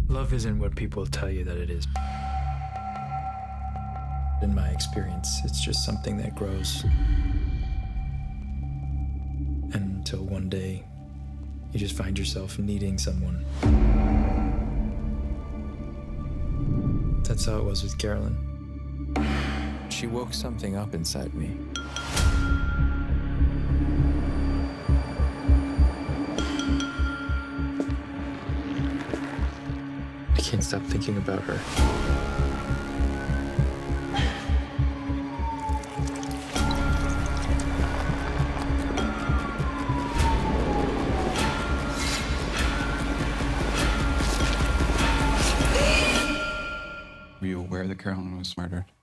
Love isn't what people tell you that it is. In my experience, it's just something that grows. And until one day, you just find yourself needing someone. That's how it was with Carolyn. She woke something up inside me. I can't stop thinking about her. Were you aware that Carolyn was murdered?